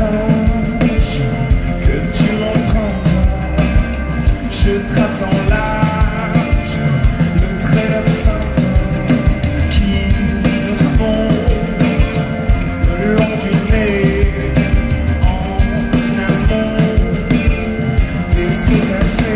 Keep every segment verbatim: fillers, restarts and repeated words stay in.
étrange que tu m'empruntes. Je trace en large le trait d'absinthe qui remonte le long du nez en amont des cétacés.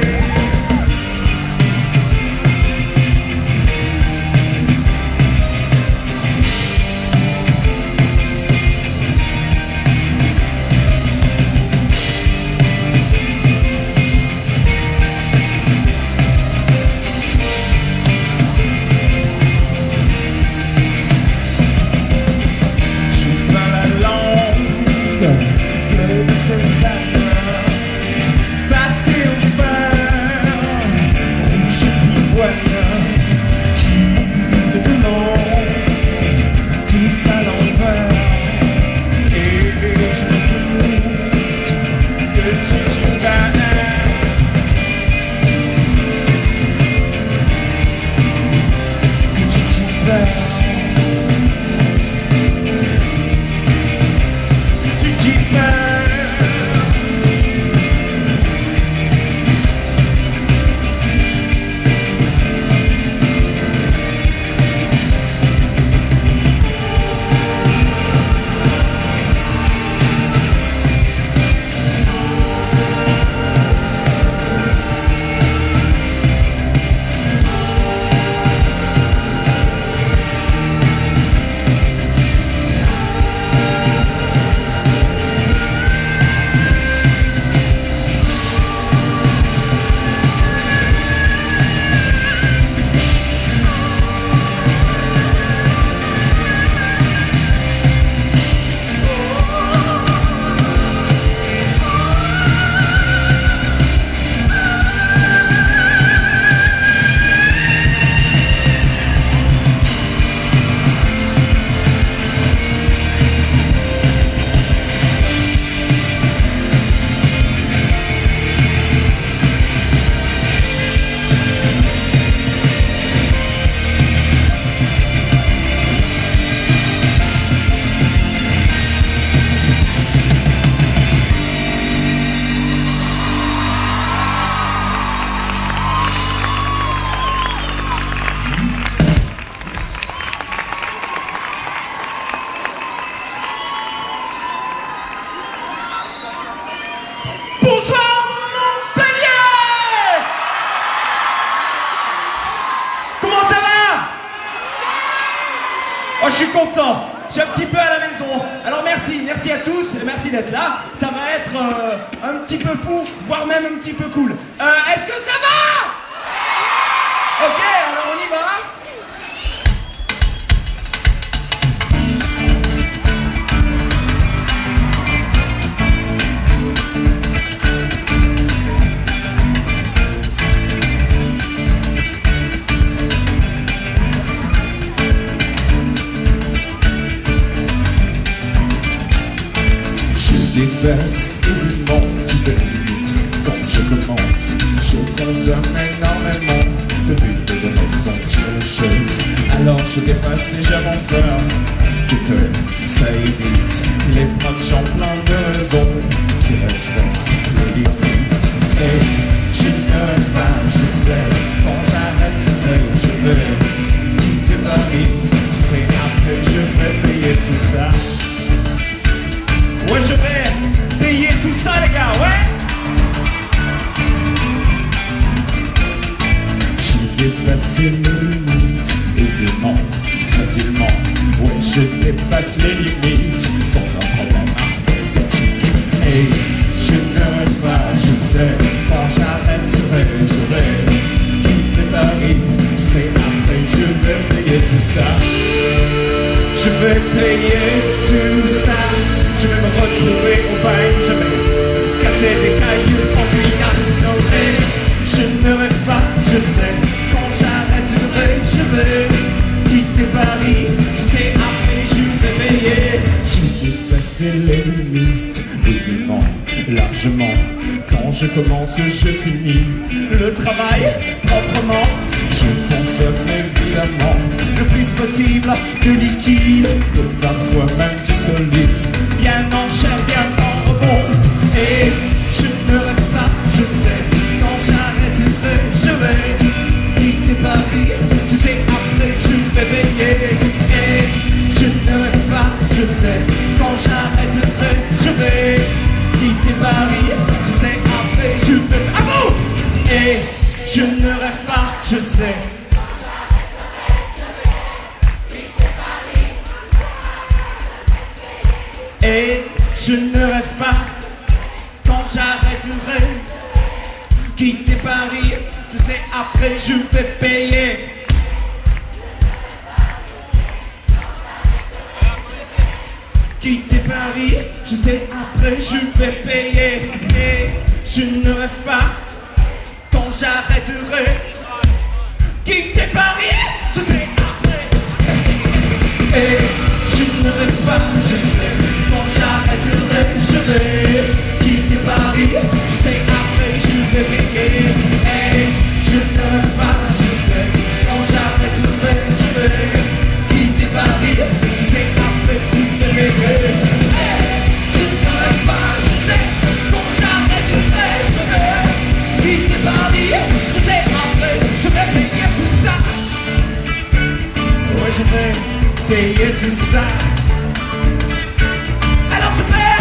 Bleu de Cézanne, batté au fer, rouge pivoine, qui me demande tout à l'envers. Et je me doute que tu t'y vas, que tu t'y vas. Oh, je suis content, je suis un petit peu à la maison. Alors merci, merci à tous, et merci d'être là. Ça va être euh, un petit peu fou, voire même un petit peu cool. Euh, Est-ce que ça va? Ok, alors on y va. Dépasse aisément toutes les limites. Quand je commence, je consomme énormément de but de ressentir les choses. Alors je dépasse et j'aime en faire tout ça évite les braves gens plein de raisons qui respectent les limites. Et je ne peux pas, je sais, quand j'arrêterai, je vais quitter Paris. Tu sais, après je vais payer tout ça. Ouais, je vais payer tout ça, les gars, ouais. J'ai dépassé mes limites aisément, facilement. Ouais, je dépasse les limites sans un problème arithmétique. Et je ne rêve pas, je sais, quand j'arrêterai, je vais quitter Paris. Je sais, après je vais payer tout ça. Je vais payer tout ça. Je vais me retrouver au bain, je vais casser des cailloux en pinard. Je ne rêve pas, je sais, quand j'arrêterai, je vais quitter Paris. Je sais, après je vais payer. J'ai dépassé les limites, aisément, largement. Quand je commence, je finis le travail proprement. Je consomme évidemment le plus possible de liquide, que parfois même du solide. Bien en chair, bien sais. Et je ne rêve pas quand j'arrêterai quitter Paris, je sais après je vais payer. Quitter Paris, je sais après je vais payer. Et je ne rêve pas quand j'arrêterai quitter Paris, je sais après je vais payer. Et je ne rêve pas, je sais quand j'arrêterai, je vais quitter Paris, je sais après je vais payer. Et je ne rêve pas, je sais quand j'arrêterai, je vais quitter Paris, je sais après je vais payer. Et je ne rêve pas, je sais quand j'arrêterai, je vais quitter Paris, je sais après je vais payer tout ça. Ouais, je vais payer tout ça. Alors je vais.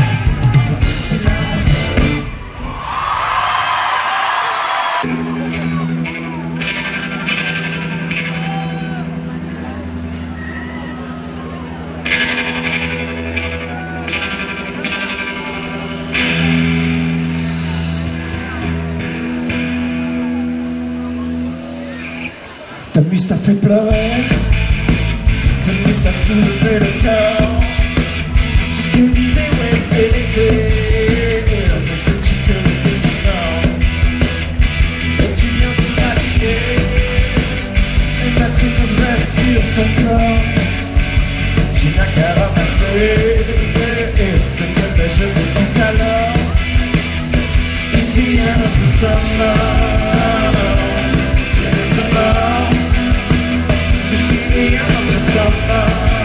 Ta muse t'a fait pleurer, ta muse t'a soulevé le cœur. Tu te disais ouais c'est l'été, mais sais-tu que l'été c'est mort. Et tu viens te maquiller et mettre une veste sur ton corps. Tu n'as qu'à ramasser ce que t'as jeté tout à l'heure. Il dit un autre summer, l'été c'est mort. The end of the summer,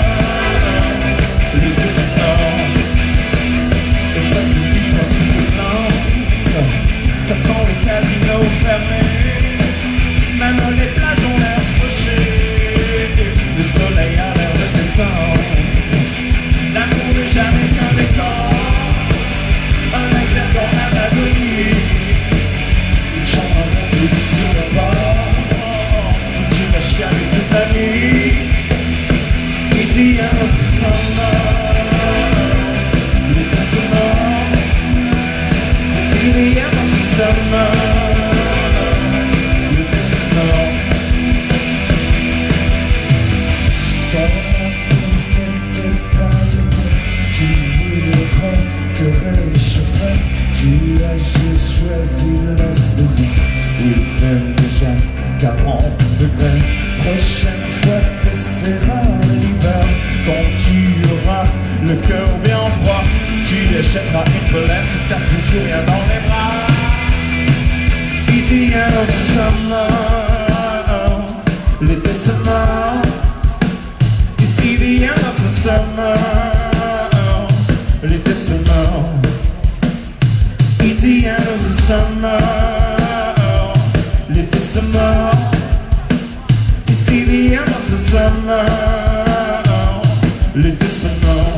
l'été c'est mort. Et ça se vit pas tout le temps. Ça sent les casinos fermés, même les plages ont l'air fauchées. Le soleil a l'air de s'étendre. L'amour n'est jamais qu'un décor, un iceberg en Amazonie, une chambre à monter sur le bord, où tu vas chialer toute la nuit. The end of the summer, l'été c'est mort. C'est the end of the summer, l'été c'est mort. Ton amour c'était pas de moi, tu voulais trop te réchauffer. Tu as juste choisi la saison où il fait déjà quarante degrés. Prochaine fois t'essaieras l'hiver, quand tu auras le cœur bien froid, tu déchèteras une polaire si t'as toujours rien dans les bras. It's the end of the summer, l'été c'est mort. You see the end of the summer, l'été c'est mort. It's the end of the summer, l'été c'est mort. You see the end of the summer, l'été c'est mort.